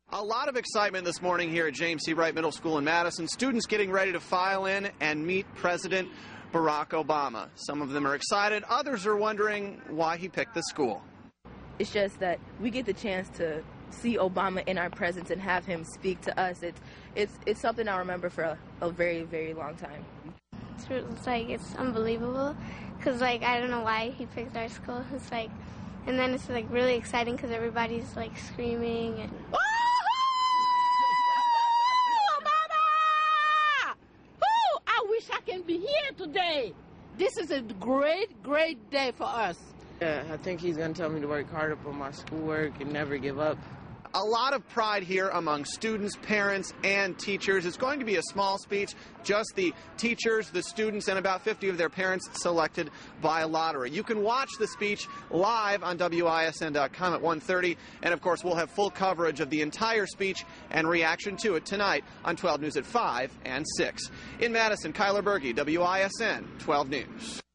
A lot of excitement this morning here at James C. Wright Middle School in Madison. Students getting ready to file in and meet President Barack Obama. Some of them are excited. Others are wondering why he picked the school. It's just that we get the chance to see Obama in our presence and have him speak to us. It's something I'll remember for a very, very long time. It's unbelievable because, I don't know why he picked our school. And then it's, really exciting because everybody's, screaming and... I can be here today. This is a great, great day for us. Yeah, I think he's going to tell me to work hard up on my schoolwork and never give up. A lot of pride here among students, parents, and teachers. It's going to be a small speech, just the teachers, the students, and about 50 of their parents selected by lottery. You can watch the speech live on WISN.com at 1:30, and of course we'll have full coverage of the entire speech and reaction to it tonight on 12 News at 5 and 6. In Madison, Kyler Berge, WISN 12 News.